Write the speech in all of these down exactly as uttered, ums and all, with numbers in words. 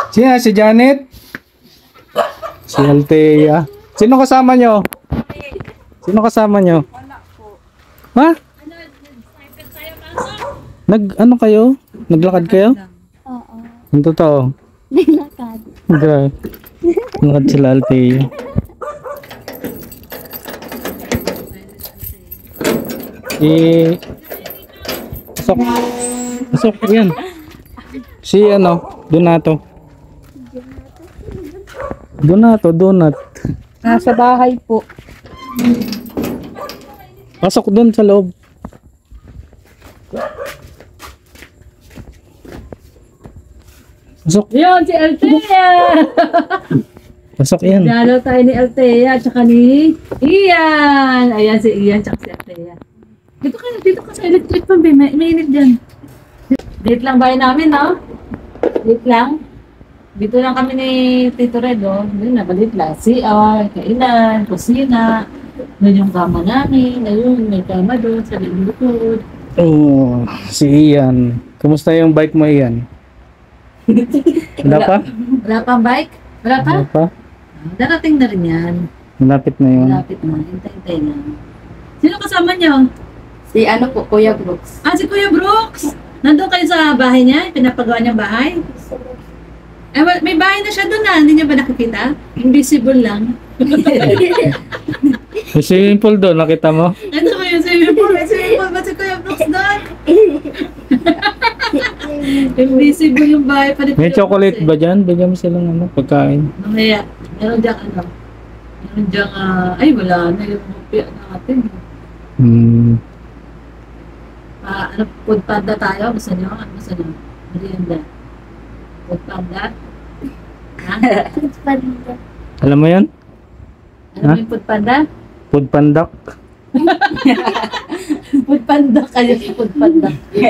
Siya, si Janet. Si Althea. Sino kasama nyo? Sino kasama nyo? Ha? Nag, ano kayo? Naglakad kayo? Oo. Ang totoo. Naglakad. Grabe. Naglakad sila Althea. Eh, pasok. Pasok, yan. Si ano, Donato. Donato, donut. Nasa bahay po. Pasok doon sa loob. Pasok. Yun, si Althea! Pasok yan. Dalo tayo ni Althea, tsaka ni Ian. Ayan si Ian, tsaka si Althea. Dito ka, dito ka sa electric pump eh. May, may init dyan. Dito lang bahay namin, no? Dito lang. Dito lang kami ni Tito Red, oh. Doon na, balit lang. C R, kainan, kusina. Doon yung kama namin. Ayun, may kama doon sa likod. Oh, si Ian. Kumusta yung bike mo, Ian? Wala pa? Wala pang bike? Wala pa? Wala pa? Darating na rin yan. Malapit na yun. Malapit na. Hintay-hintay na. Sino kasama niyo? Si ano po, Kuya Brooks. Ah, si Kuya Brooks. Nandun kayo sa bahay niya? Pinapagawa niyang bahay? Eh, well, may bahay na siya doon na. Hindi niya ba nakikita? Invisible lang. Yung swimming pool doon, nakita mo? Ano ba yung swimming pool? May swimming pool ba si Kuya Brooks doon? Invisible yung bahay pa ni May Kuya chocolate Brooks, ba dyan? Bigyan mo silang ano, pagkain. eh. Mamaya, meron diyang ano. Meron diyang, ah, ay wala na yung mupia natin. Hmm. Ah, ano, food panda tayo? Gusto niyo? Ano gusto niyo? Merienda. Food panda? Ha? Panda. Alam mo yan? Ano Ha? yung food panda? Food pandak. Food panda kayo sa food panda.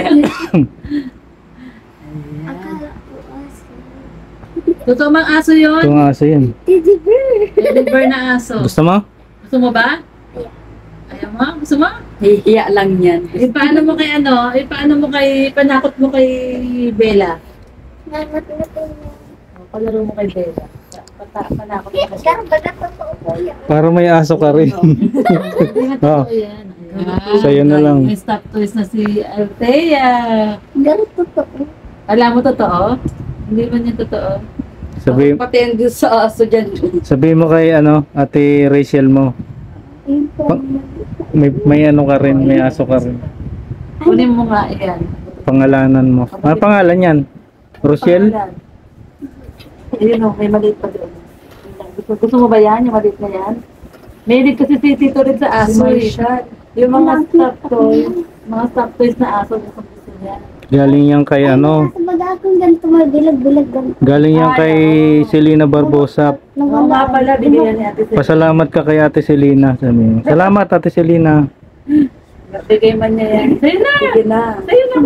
Akala ko aso. Totoo mang aso yun? Ito nga aso yan. Teddy bear. Teddy bear na aso. Gusto mo? Gusto mo ba? Ayaw mo? Gusto mo? Hihiya lang yan. Eh, paano mo kay ano? Eh, paano mo kay, panakot mo kay Bella? Nangat-ngatin mo. O, palaro mo kay Bella. Pata, panakot mo kay Ikaw, baga totoo po yan. Para may aso ka rin. Hindi na Oh. totoo yan. Ayan. Sa'yo na lang. May stop toys na si Althea. Pero totoo. Alam mo totoo? Hindi man yan totoo. Sabi, Pati yan doon sa aso dyan. sabi mo kay ano, Ate Rachel mo, Yun po. Pa- may, may ano ka rin, may aso ka rin. Kunin mo nga yan. Pangalanan mo. Ano pangalan yan? Rochelle? Pangalan. Ayun o, may maliit pa doon. Gusto, gusto mo ba yan? Yung maliit na yan? May kasi si Tito rin sa aso eh. Yung mga stop toys, mga stop toys na aso, gusto gusto niya. Galing yan kay ano, Sa baga akong ganito, mabilag-bilag ganito. galing yan kay Selena Barbosa. Oo nga pala, binigyan ni Ate Selena. Pasalamat ka kay Ate Selena. Sabi mo. Salamat Ate Selena. Bigay man niya yan. Sa'yo na! Sige na. Sa'yo na!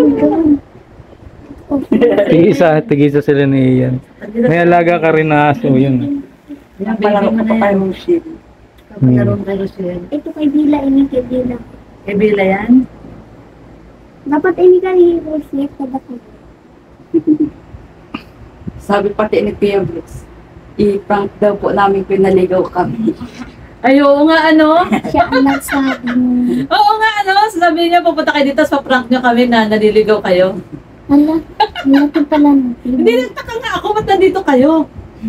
Tigisa, tigisa sila ni Ian. May alaga ka rin na aso, yun. Yan pala ko pa kayo mong shit. Kapalaro mo kay Rochelle. Ito kay Bila, ini kay Bila. Kay Bila yan? Dapat ini kay Rose Lake na dako. Sabi pati ni Kuya Brooks, i-prank daw po namin pinaligaw kami. Ay, oo nga ano? Siya ang nagsabi mo. Oo nga ano? Sabi niya, pupunta kayo dito, sa prank niyo kami na naliligaw kayo. Hala, malapit pala natin. Hindi, nagtaka nga ako, ba't nandito kayo?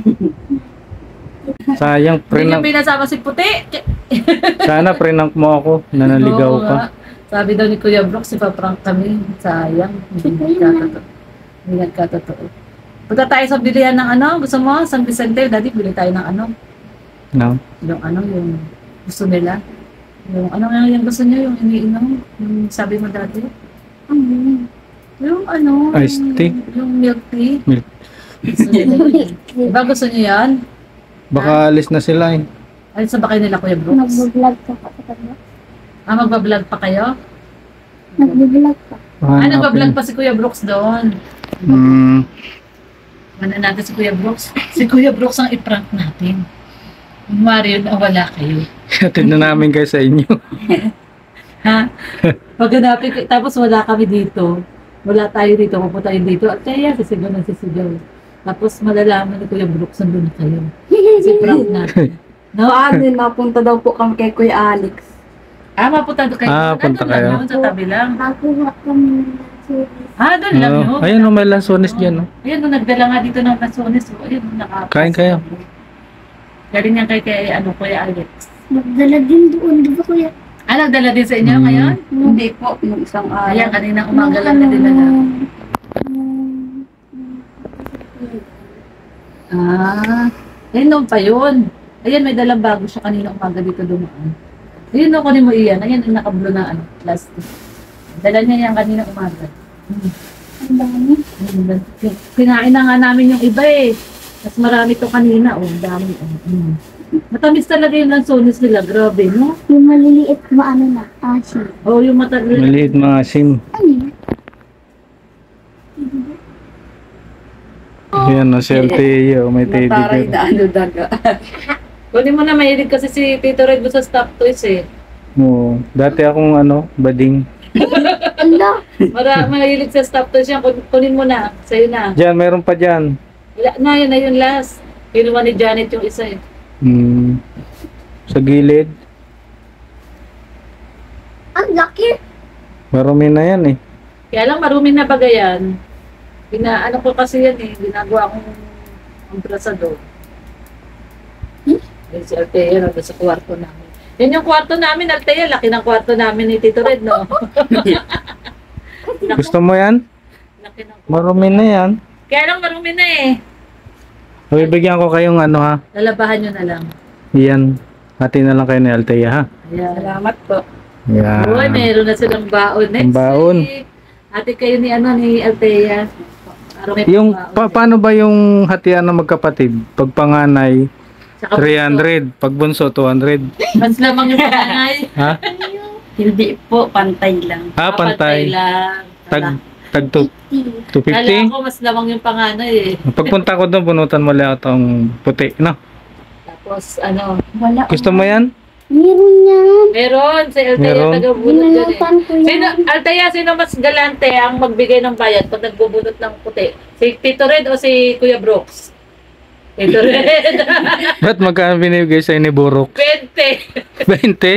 Sayang, Hindi prenang, niyo pinasama si Puti. sana prenang mo ako, nanaligaw Oo ka. nga. Sabi daw ni Kuya Brooks, ipaprank kami. Sayang. Hindi nagkatotoo. Hindi nagkatotoo. Punta tayo sa bilihan ng ano? Gusto mo? San Vicente? Daddy, bili tayo ng ano? No? Yung ano, yung gusto nila. Yung ano nga yung gusto niyo, yung iniinom. Yung sabi mo dati. Ano? Yung ano, Iced yung, tea? yung milk tea. Milk. Gusto nila yun. Diba gusto niyo yan? Baka alis na sila eh. Ay, sa ba kayo nila Kuya Brooks? Nagbo-vlog ka pa sa kanya. Ah, magbablog pa kayo? Nagbo-vlog pa. Ah, nagbablog pa si Kuya Brooks doon. Hmm. Ano natin si Kuya Brooks? Si Kuya Brooks ang i-prank natin. Kunwari yun, ah, wala kayo. Hatid na namin kayo sa inyo. Ha? Pag hanapin ko, tapos wala kami dito. Wala tayo dito, pupunta tayo dito. At kaya, sisigaw na sisigaw. Tapos malalaman ni Kuya Brooks nandun na kayo. Kasi prank natin. No? Paano din, mapunta daw po kami kay Kuya Alex. Ah, mapunta doon kayo. Ah, punta Nandun lang kayo. yun, sa tabi lang. Nakuha kami ng series. Ah, doon lang yun. Oh, ayun, oh, may lansones dyan. Oh. Ayun, nung nagdala nga dito ng lansones. Oh. Ayun, naka- Kain kayo. Galing yan kay, kay ano, Kuya Alex. Nagdala din doon, di ba kuya? Ah, nagdala din sa inyo Hmm. ngayon? Hindi po, yung isang araw. Ayan, kaninang umaga lang na dinala. Ah, ayun noon pa yun. Ayan, may dalang bago siya kanina umaga dito dumaan. Ayun, no, kunin mo iyan. Ayan, yung nakablo na ano, plastic. Dala niya yan kanina umaga. Hmm. Ang dami. Ayun, kinain na nga namin yung iba eh. Mas marami to kanina, oh, dami. Oh. Mm. Matamis talaga yung lansones nila, grabe, no? Yung maliliit, maano na, asin. Oh, yung mata... Maliit mga sim. Ano yun? Yan, no, si Althea, oh, may teddy Mataray na bear. ano daga. Kunin mo na, mahilig kasi si Tito Red mo sa stop toys eh. Oo. Dati akong ano, bading. Ala, Mara, mahilig sa stop toys yan, kun- kunin mo na, sa'yo na. Diyan, meron pa dyan. Wala na, yun na yun last. Kinuha ni Janet yung isa eh. Hmm. Sa gilid. ang laki. Marumi na yan eh. Kaya lang marumi na bagayan. Pina, ano ko kasi yan eh, ginagawa kong kompresador. Hmm? Yung si Althea, nandun sa kwarto namin. Yan yung kwarto namin, Althea, laki ng kwarto namin ni Tito Red, no? Laki- Gusto mo yan? laki ng kwarto. Marumi na yan. Kaya lang marumi na eh. Bibigyan ko kayong ano ha. Lalabahan nyo na lang. Yan. Hati na lang kayo ni Althea ha. Ayan. Salamat po. Yan. Uy, mayroon na silang baon next Ang baon. week. Ate kayo ni ano ni Althea. Araw may Yung pambaon pa, din. paano ba yung hatian ng magkapatid? Pag panganay, Saka three hundred. Pag bunso, two hundred. bunso. Mas lamang yung panganay. Ha? Hindi po, pantay lang. Ah, pantay. lang. Tag, tag two Kala fifty. ko mas lamang yung panganay eh. Pagpunta ko doon, bunutan mo lang itong puti. No? Tapos ano, Wala. Gusto mo yan? Meron yan. meron si Althea Meron? taga-bunot dyan eh. Binulutan ko yan. Sino, Althea, sino mas galante ang magbigay ng bayad pag nagbubunot ng puti? Si Tito Red o si Kuya Brooks? Tito Red. Ba't magkano binibigay sa'yo ni Burok? twenty. twenty?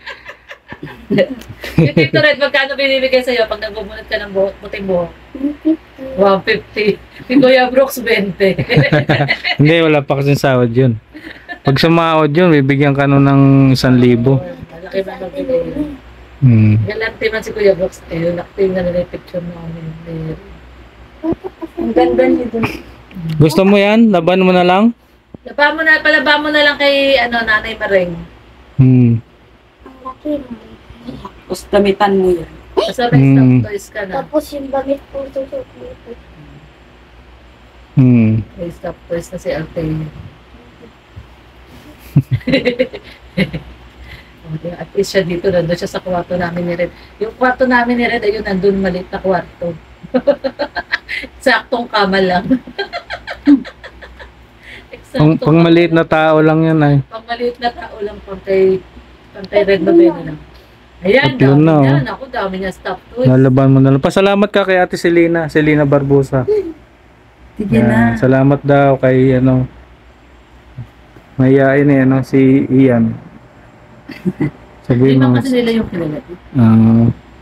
Si Tito Red, magkano binibigay sa'yo pag nagbubunot ka ng buhok, puting buhok? one fifty. Si Kuya Brooks, twenty. Hindi, wala pa kasing sahod yun. Pag sumahod yun, bibigyan ka nun ng isang libo. Malaki ba nagbigay yun? Hmm. Galante man si Kuya Brooks. Eh, nakting na nila yung picture namin. Eh, Ang ganda niyo dun. Gusto mo yan? Laban mo na lang? Laba mo na, palaba mo na lang kay ano, Nanay Mareng. Hmm. Ang laki. Tapos damitan mo yan. Basta may Mm. stop toys ka na. Tapos yung damit po susuot. Hmm. May stop toys na si Althea. Oh, at least siya dito, nandun siya sa kwarto namin ni Red. Yung kwarto namin ni Red, ayun, nandun maliit na kwarto. Saktong kama lang. Pang, Eksaktong pang maliit kama na tao lang yan ay. Pang maliit na tao lang, pang kay, pang kay Red Novena lang. Ayan, Tatlo dami na, niya. oh. Naku, dami niya stop toys. Lalaban mo na lang. Pasalamat ka kay Ate Selena, Selena Barbosa. Sige Yan. na. Salamat daw kay ano, mayayain eh, ano, si Ian. Hindi Sabihin man mo, kasi nila yung kilala. ah,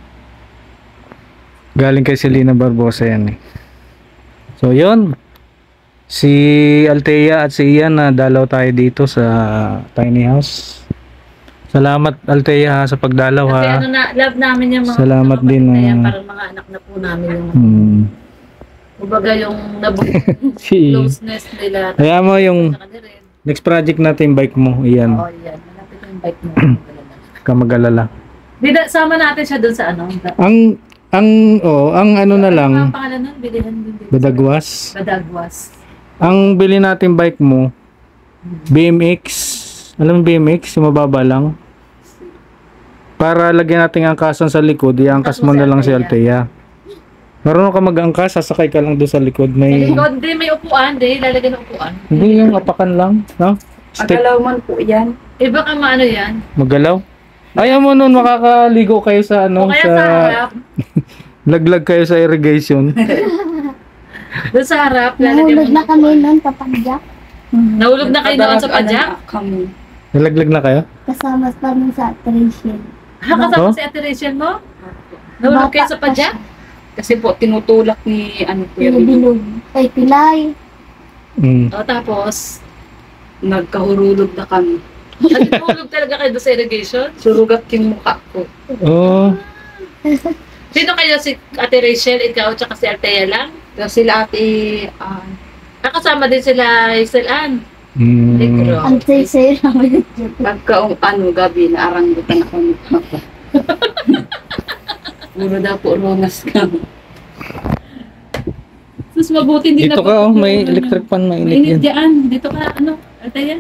galing kay Selena Barbosa yan eh. So yun, si Althea at si Ian na dalaw tayo dito sa tiny house. Salamat Althea ha, sa pagdalaw Kasi ha. ano na, love namin yung mga Salamat mga din, kapatid na yan, ah. parang mga anak na po namin yung, Hmm. kumbaga yung nabuo Si closeness nila. Kaya mo yung Sa kanila rin. next project natin bike mo, Ian. Oo, yan. Malapit yung bike mo. Ka mag-alala. Di na, sama natin siya doon sa ano. Ang ang oh, ang ano na lang, Ano ang pangalan nun? Bilihan din. din. Badagwas. Badagwas. Ang bili natin bike mo, B M X. Alam mo B M X, yung mababa lang. Para lagyan natin ang angkasan sa likod, iangkas mo na lang si Althea. Marunong ka mag-angkas, sasakay ka lang doon sa likod. Sa May likod, di, may upuan, di. Lalagyan ng upuan. hindi yung apakan lang, no? Stick, Agalaw man po yan. Eh, baka maano yan. magalaw. Ayaw mo nun, makakaligo kayo sa O ano, kaya sa sa harap. laglag kayo sa irrigation. Doon sa harap, lalagyan Nahulog mo na kami noon, papadyak. Nahulog na kayo doon sa padyak? Ano na kami. Nalaglag na kayo? Kasama pa rin sa Tracian. Ha, kasama Oh? si Ate Rachel mo? Nahulog kayo sa padyak? Kasi po, tinutulak ni ano po yung Pinabilog. Ay, pilay. Mm. O, tapos, nagkahurulog na kami. nahulog talaga kayo doon sa irrigation? Surugat yung mukha ko. Oh. Sino kayo? Si Ate Rachel, ikaw, tsaka si Althea lang? Tapos sila ate, ah, Nakasama din sila Hazel Ann. Mm. Negro. Ang say-say namin. pagka um, ano, gabi, naaranggutan ako ng papa. Puro daw po ronas kami. Sus, mabuti hindi Dito na ka, oh, may electric fan, mainit Mainit yan. dyan. Dito ka, ano, Althea?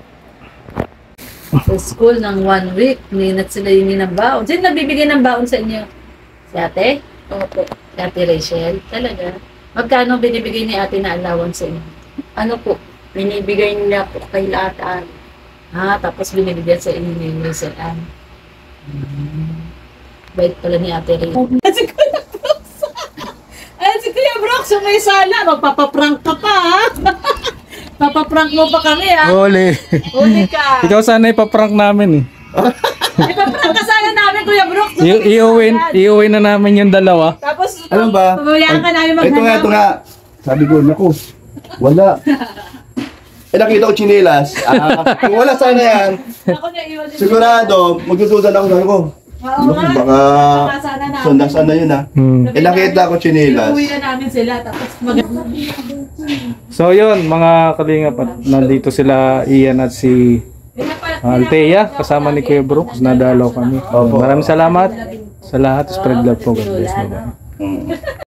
Sa school ng one week, minat sila yung ng baon. Sino nabibigay ng baon sa inyo? Si ate? Opo. Si Ate Rachel? Talaga? Magkano binibigay ni ate na allowance sa inyo? Ano po, binibigay nila po kay lahat. Ah, tapos binibigyan sa inyo ni Hazel Ann. Hmm. Bait pala ni Ate Rachel. Si Kuya Brooks! Ay, si Kuya Brooks, yung may sala. Magpapaprank ka pa, ha? Papaprank mo pa kami, ha? Huli. Huli ka. Ikaw sana ipaprank namin eh. Ipaprank ka sana namin, Kuya Brooks. I- iuwin, iuwin na namin yung dalawa. Tapos, Ano ba? pabayaan ka namin Ito nga, maghanap. ito nga. Sabi ko, naku, wala. Eh, nakita ko chinelas. Ah, kung wala sana yan, Ako na iwan. sigurado, magsususan ako. Sabi ko, Oo naku, nga. baka Baka sana namin. sundasan na yun ah. Hmm. Eh, nakita ko chinelas. Iuwi na namin sila. Tapos mag... So yun, mga kalingap, at nandito sila Ian at si Althea, kasama ni Kuya Brooks, nadalaw kami. Maraming salamat sa lahat. Spread love po. God bless. Bye-bye. Hmm.